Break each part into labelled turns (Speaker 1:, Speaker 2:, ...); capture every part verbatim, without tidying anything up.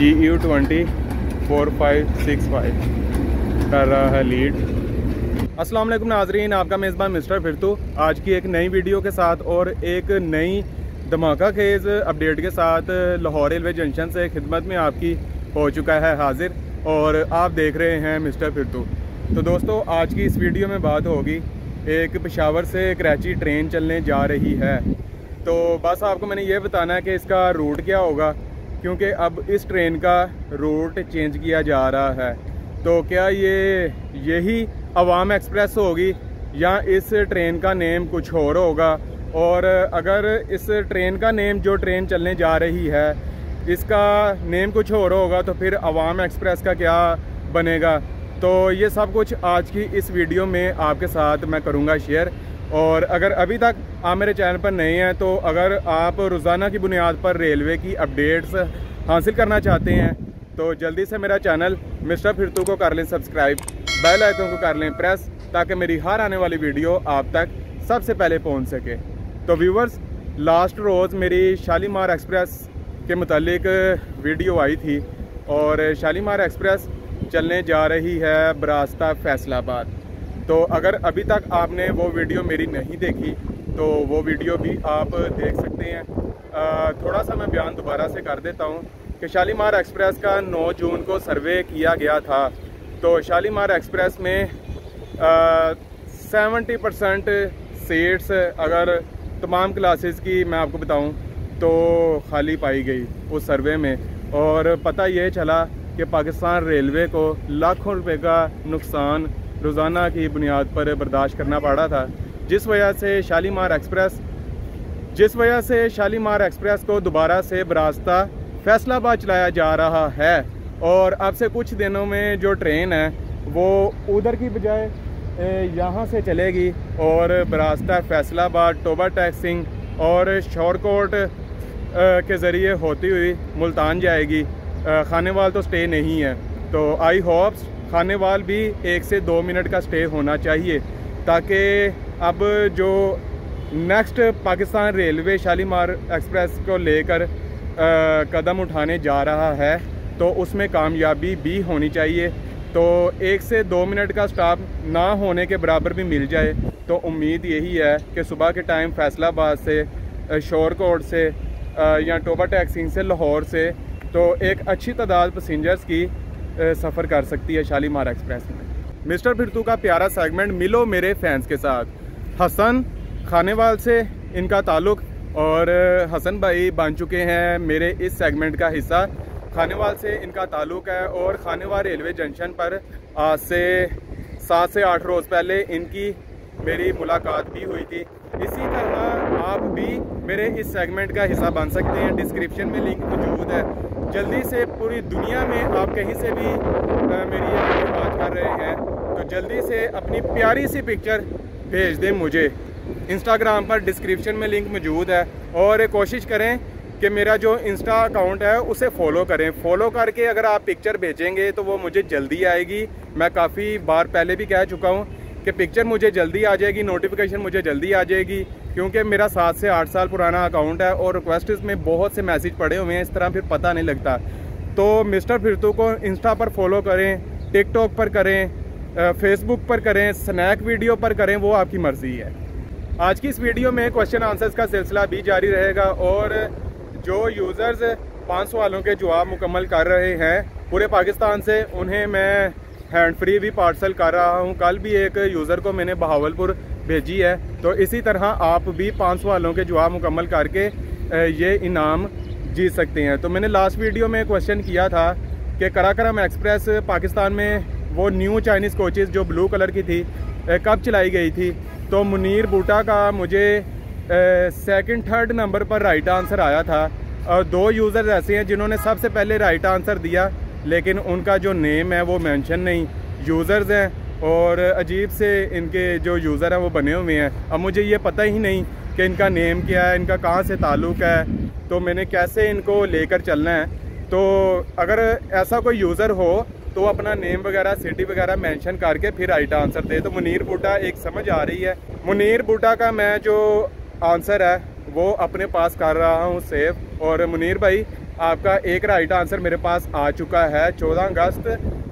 Speaker 1: जी U twenty four five six five कर रहा है लीड। अस्सलाम वालेकुम नाजरीन, आपका मेज़बान मिस्टर फिरतू आज की एक नई वीडियो के साथ और एक नई धमाका खेज़ अपडेट के साथ लाहौर रेलवे जंक्शन से खिदमत में आपकी हो चुका है हाजिर, और आप देख रहे हैं मिस्टर फिरतू। तो दोस्तों, आज की इस वीडियो में बात होगी, एक पेशावर से कराची ट्रेन चलने जा रही है। तो बस आपको मैंने ये बताना है कि इसका रूट क्या होगा, क्योंकि अब इस ट्रेन का रूट चेंज किया जा रहा है। तो क्या ये यही अवाम एक्सप्रेस होगी या इस ट्रेन का नेम कुछ और होगा, और अगर इस ट्रेन का नेम जो ट्रेन चलने जा रही है इसका नेम कुछ और होगा तो फिर अवाम एक्सप्रेस का क्या बनेगा। तो ये सब कुछ आज की इस वीडियो में आपके साथ मैं करूँगा शेयर। और अगर अभी तक आप मेरे चैनल पर नए हैं तो अगर आप रोज़ाना की बुनियाद पर रेलवे की अपडेट्स हासिल करना चाहते हैं तो जल्दी से मेरा चैनल मिस्टर फिरतू को कर लें सब्सक्राइब, बेल आइकन को कर लें प्रेस, ताकि मेरी हर आने वाली वीडियो आप तक सबसे पहले पहुंच सके। तो व्यूवर्स, लास्ट रोज़ मेरी शालीमार एक्सप्रेस के मुतालिक वीडियो आई थी, और शालीमार एक्सप्रेस चलने जा रही है बरास्ता फैसलाबाद। तो अगर अभी तक आपने वो वीडियो मेरी नहीं देखी तो वो वीडियो भी आप देख सकते हैं। आ, थोड़ा सा मैं बयान दोबारा से कर देता हूँ कि शालीमार एक्सप्रेस का नौ जून को सर्वे किया गया था। तो शालीमार एक्सप्रेस में सेवेंटी परसेंट सीट्स अगर तमाम क्लासेस की मैं आपको बताऊं तो खाली पाई गई उस सर्वे में, और पता ये चला कि पाकिस्तान रेलवे को लाखों रुपए का नुकसान रोज़ाना की बुनियाद पर बर्दाश्त करना पड़ा था, जिस वजह से शालीमार एक्सप्रेस जिस वजह से शालीमार एक्सप्रेस को दोबारा से बरास्ता फैसलाबाद चलाया जा रहा है। और अब से कुछ दिनों में जो ट्रेन है वो उधर की बजाय यहाँ से चलेगी और बरास्ता फैसलाबाद, टोबा टैक्सिंग और शौरकोट के ज़रिए होती हुई मुल्तान जाएगी। खानेवाल तो स्टे नहीं है, तो आई होप्स खानेवाल भी एक से दो मिनट का स्टे होना चाहिए, ताकि अब जो next Pakistan railway Shalimar express को लेकर कदम उठाने जा रहा है तो उसमें कामयाबी भी होनी चाहिए। तो एक से दो मिनट का स्टॉप ना होने के बराबर भी मिल जाए तो उम्मीद यही है कि सुबह के टाइम फैसलाबाद से, शौरकोट से या टोबा टैक्सिंग से, लाहौर से तो एक अच्छी तादाद पैसेंजर्स की सफ़र कर सकती है शालीमार एक्सप्रेस में। मिस्टर फिरतू का प्यारा सेगमेंट मिलो मेरे फैंस के साथ। हसन खानेवाल से इनका ताल्लुक़, और हसन भाई बन चुके हैं मेरे इस सेगमेंट का हिस्सा। खानेवाल से इनका ताल्लुक़ है, और खानेवाल रेलवे जंक्शन पर आज से सात से आठ रोज़ पहले इनकी मेरी मुलाकात भी हुई थी। इसी तरह आप भी मेरे इस सेगमेंट का हिस्सा बन सकते हैं। डिस्क्रिप्शन में लिंक मौजूद है। जल्दी से पूरी दुनिया में आप कहीं से भी मेरी ये बात कर रहे हैं तो जल्दी से अपनी प्यारी सी पिक्चर भेज दें मुझे। इंस्टाग्राम पर डिस्क्रिप्शन में लिंक मौजूद है, और कोशिश करें कि मेरा जो इंस्टा अकाउंट है उसे फॉलो करें। फॉलो करके अगर आप पिक्चर भेजेंगे तो वो मुझे जल्दी आएगी। मैं काफ़ी बार पहले भी कह चुका हूँ कि पिक्चर मुझे जल्दी आ जाएगी, नोटिफिकेशन मुझे जल्दी आ जाएगी, क्योंकि मेरा सात से आठ साल पुराना अकाउंट है और रिक्वेस्ट में बहुत से मैसेज पड़े हुए हैं, इस तरह फिर पता नहीं लगता। तो मिस्टर फिरतू को इंस्टा पर फॉलो करें, टिकटॉक पर करें, फेसबुक पर करें, स्नैक वीडियो पर करें, वो आपकी मर्ज़ी है। आज की इस वीडियो में क्वेश्चन आंसर्स का सिलसिला भी जारी रहेगा, और जो यूज़र्स पाँच सवालों के जवाब मुकम्मल कर रहे हैं पूरे पाकिस्तान से, उन्हें मैं हैंड फ्री भी पार्सल कर रहा हूं। कल भी एक यूज़र को मैंने बहावलपुर भेजी है। तो इसी तरह आप भी पाँच सवालों के जवाब मुकम्मल करके ये इनाम जीत सकते हैं। तो मैंने लास्ट वीडियो में क्वेश्चन किया था कि कराकरम एक्सप्रेस पाकिस्तान में वो न्यू चाइनीज़ कोचेस जो ब्लू कलर की थी कब चलाई गई थी। तो मुनीर बूटा का मुझे सेकंड थर्ड नंबर पर राइट आंसर आया था, और दो यूज़र्स ऐसे हैं जिन्होंने सबसे पहले राइट आंसर दिया लेकिन उनका जो नेम है वो मेंशन नहीं। यूज़र्स हैं और अजीब से इनके जो यूज़र हैं वो बने हुए हैं। अब मुझे ये पता ही नहीं कि इनका नेम क्या है, इनका कहाँ से ताल्लुक़ है, तो मैंने कैसे इनको लेकर चलना है। तो अगर ऐसा कोई यूज़र हो तो अपना नेम वगैरह, सिटी वगैरह मेंशन करके फिर राइट आंसर दे। तो मुनीर बूटा एक समझ आ रही है। मुनीर बूटा का मैं जो आंसर है वो अपने पास कर रहा हूँ सेव। और मुनीर भाई, आपका एक राइट आंसर मेरे पास आ चुका है। चौदह अगस्त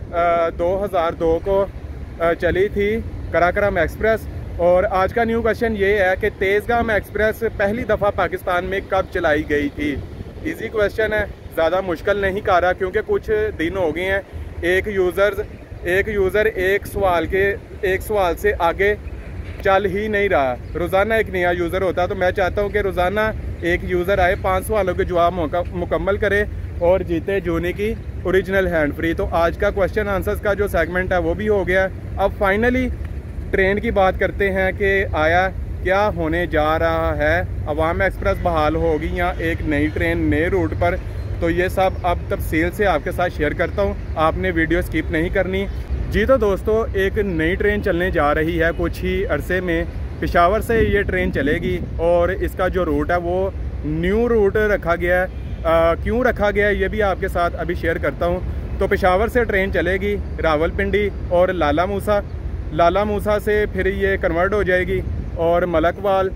Speaker 1: दो हज़ार दो को आ, चली थी कराक्रम एक्सप्रेस। और आज का न्यू क्वेश्चन ये है कि तेज़गाम एक्सप्रेस पहली दफ़ा पाकिस्तान में कब चलाई गई थी। इजी क्वेश्चन है, ज़्यादा मुश्किल नहीं कर रहा, क्योंकि कुछ दिन हो गए हैं एक यूज़र एक यूज़र एक सवाल के एक सवाल से आगे चल ही नहीं रहा। रोज़ाना एक नया यूज़र होता है, तो मैं चाहता हूँ कि रोज़ाना एक यूज़र आए, पाँच सवालों के जवाब मुकम्मल करे और जीते जूनी की ओरिजिनल हैंड फ्री। तो आज का क्वेश्चन आंसर्स का जो सेगमेंट है वो भी हो गया। अब फाइनली ट्रेन की बात करते हैं कि आया क्या होने जा रहा है। अवाम एक्सप्रेस बहाल होगी या एक नई ट्रेन नए रूट पर, तो ये सब अब तफसील से आपके साथ शेयर करता हूँ, आपने वीडियो स्किप नहीं करनी। जी तो दोस्तों, एक नई ट्रेन चलने जा रही है कुछ ही अरसे में। पेशावर से ये ट्रेन चलेगी और इसका जो रूट है वो न्यू रूट रखा गया है। क्यों रखा गया है ये भी आपके साथ अभी शेयर करता हूँ। तो पेशावर से ट्रेन चलेगी रावलपिंडी और लाला मूसा, लाला मूसा से फिर ये कन्वर्ट हो जाएगी और मलकवाल,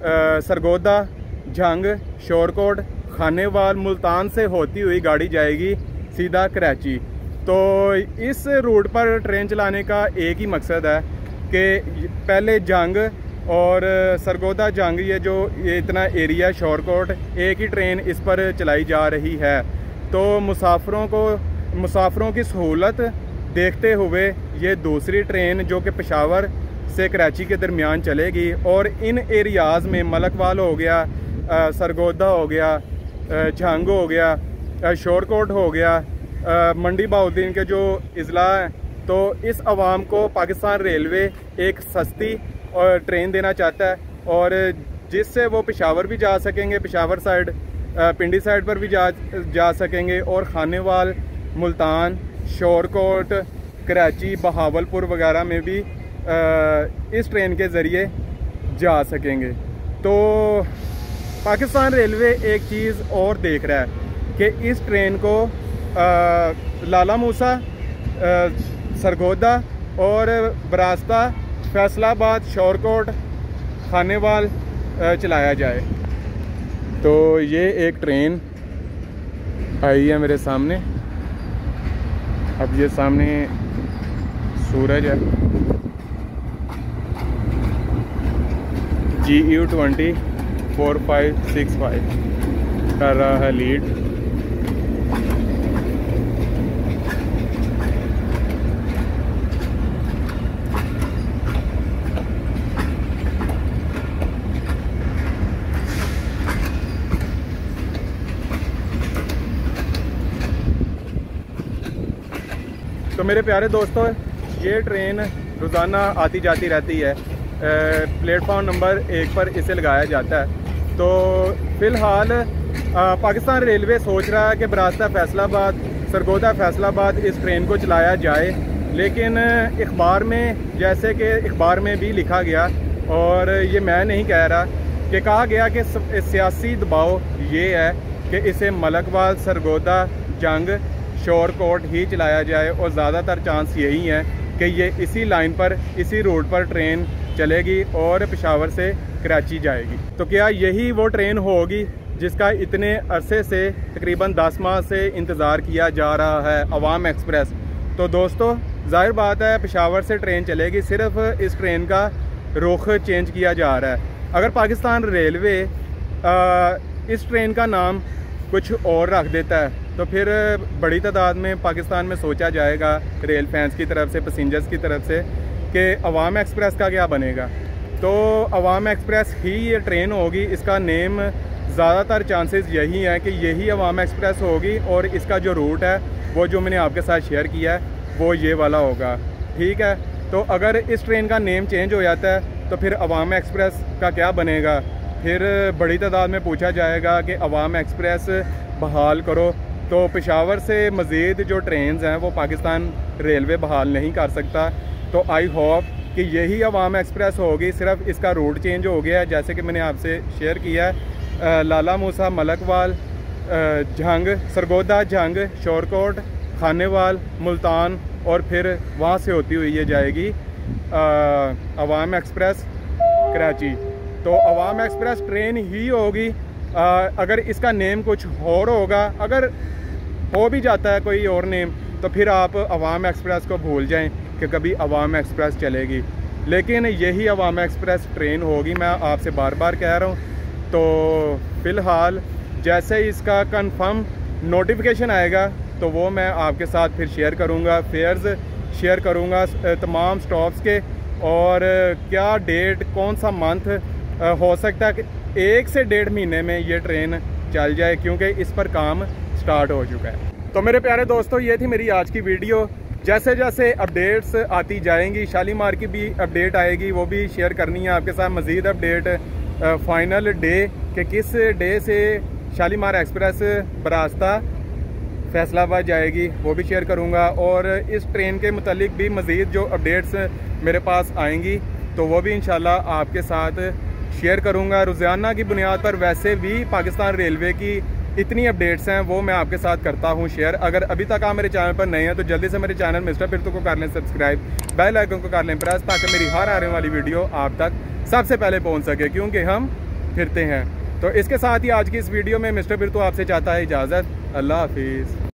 Speaker 1: सरगोदा, झंग, शोरकोट, खानेवाल, मुल्तान से होती हुई गाड़ी जाएगी सीधा कराची। तो इस रूट पर ट्रेन चलाने का एक ही मकसद है कि पहले जंग और सरगोदा जंग, ये जो ये इतना एरिया शोरकोट, एक ही ट्रेन इस पर चलाई जा रही है। तो मुसाफिरों को मुसाफिरों की सहूलत देखते हुए ये दूसरी ट्रेन जो कि पेशावर से कराची के दरमियान चलेगी और इन एरियाज़ में मलकवाल हो गया, सरगोदा हो गया, झंग हो गया, शोरकोट हो गया, मंडी बहाउद्दीन के जो अजला हैं, तो इस आवाम को पाकिस्तान रेलवे एक सस्ती और ट्रेन देना चाहता है और जिससे वो पेशावर भी जा सकेंगे, पेशावर साइड, पिंडी साइड पर भी जा जा सकेंगे और खानेवाल, मुल्तान, शोरकोट, कराची, बहावलपुर वगैरह में भी इस ट्रेन के ज़रिए जा सकेंगे। तो पाकिस्तान रेलवे एक चीज़ और देख रहा है कि इस ट्रेन को आ, लाला मूसा, आ, सरगोदा और बरास्ता, फैसलाबाद, शोरकोट, खानेवाल चलाया जाए। तो ये एक ट्रेन आई है मेरे सामने। अब ये सामने सूरज है। G U twenty four five six five कर रहा है लीड। तो मेरे प्यारे दोस्तों, ये ट्रेन रोज़ाना आती जाती रहती है। प्लेटफॉर्म नंबर एक पर इसे लगाया जाता है। तो फ़िलहाल पाकिस्तान रेलवे सोच रहा है कि बरास्ता फैसलाबाद, सरगोदा फैसलाबाद इस ट्रेन को चलाया जाए, लेकिन इख्बार में, जैसे कि इख्बार में भी लिखा गया और ये मैं नहीं कह रहा, कि कहा गया कि सियासी दबाव ये है कि इसे मलकवाल, सरगोदा, जंग, शोरकोट ही चलाया जाए और ज़्यादातर चांस यही है कि ये इसी लाइन पर, इसी रूट पर ट्रेन चलेगी और पेशावर से कराची जाएगी। तो क्या यही वो ट्रेन होगी जिसका इतने अरसे से, तकरीबन दस माह से इंतज़ार किया जा रहा है, अवाम एक्सप्रेस? तो दोस्तों, जाहिर बात है पेशावर से ट्रेन चलेगी, सिर्फ इस ट्रेन का रुख चेंज किया जा रहा है। अगर पाकिस्तान रेलवे आ, इस ट्रेन का नाम कुछ और रख देता है तो फिर बड़ी तादाद में पाकिस्तान में सोचा जाएगा, रेल फैंस की तरफ से, पैसेंजर्स की तरफ से, कि अवाम एक्सप्रेस का क्या बनेगा। तो अवाम एक्सप्रेस ही ये ट्रेन होगी, इसका नेम ज़्यादातर चांसेस यही हैं कि यही अवाम एक्सप्रेस होगी और इसका जो रूट है वो जो मैंने आपके साथ शेयर किया है वो ये वाला होगा। ठीक है, तो अगर इस ट्रेन का नेम चेंज हो जाता है तो फिर अवाम एक्सप्रेस का क्या बनेगा? फिर बड़ी तादाद में पूछा जाएगा कि अवाम एक्सप्रेस बहाल करो। तो पेशावर से मज़ीद जो ट्रेन्स हैं वो पाकिस्तान रेलवे बहाल नहीं कर सकता। तो आई होप कि यही अवाम एक्सप्रेस होगी, सिर्फ इसका रूट चेंज हो गया है, जैसे कि मैंने आपसे शेयर किया है। लाला मूसा, मलकवाल, झंग, सरगोदा, झंग, शोरकोट, खानेवाल, मुल्तान और फिर वहाँ से होती हुई ये जाएगी अवाम एक्सप्रेस कराची। तो अवाम एक्सप्रेस ट्रेन ही होगी अगर इसका नेम कुछ और होगा, अगर हो भी जाता है कोई और नेम, तो फिर आप अवाम एक्सप्रेस को भूल जाएं कि कभी अवाम एक्सप्रेस चलेगी। लेकिन यही अवाम एक्सप्रेस ट्रेन होगी, मैं आपसे बार बार कह रहा हूँ। तो फ़िलहाल जैसे इसका कंफर्म नोटिफिकेशन आएगा तो वो मैं आपके साथ फिर शेयर करूँगा, फेयर्स शेयर करूँगा तमाम स्टॉप्स के, और क्या डेट, कौन सा मंथ हो सकता है कि एक से डेढ़ महीने में ये ट्रेन चल जाए, क्योंकि इस पर काम स्टार्ट हो चुका है। तो मेरे प्यारे दोस्तों, ये थी मेरी आज की वीडियो। जैसे जैसे अपडेट्स आती जाएंगी, शालीमार की भी अपडेट आएगी, वो भी शेयर करनी है आपके साथ। मज़ीद अपडेट फाइनल डे कि किस डे से शालीमार एक्सप्रेस बरास्ता फैसलाबाद जाएगी, वो भी शेयर करूंगा। और इस ट्रेन के मुतालिक भी मज़ीद जो अपडेट्स मेरे पास आएंगी तो वो भी इंशाल्लाह आपके साथ शेयर करूंगा रोज़ाना की बुनियाद पर। वैसे भी पाकिस्तान रेलवे की इतनी अपडेट्स हैं वो मैं आपके साथ करता हूं शेयर। अगर अभी तक आप मेरे चैनल पर नए हैं तो जल्दी से मेरे चैनल मिस्टर फिरतू को कर लें सब्सक्राइब, बेल आइकन को कर लें प्रेस, ताकि मेरी हर आने वाली वीडियो आप तक सबसे पहले पहुंच सके, क्योंकि हम फिरते हैं। तो इसके साथ ही आज की इस वीडियो में मिस्टर फिरतू आपसे चाहता है इजाज़त। अल्लाह हाफिज़।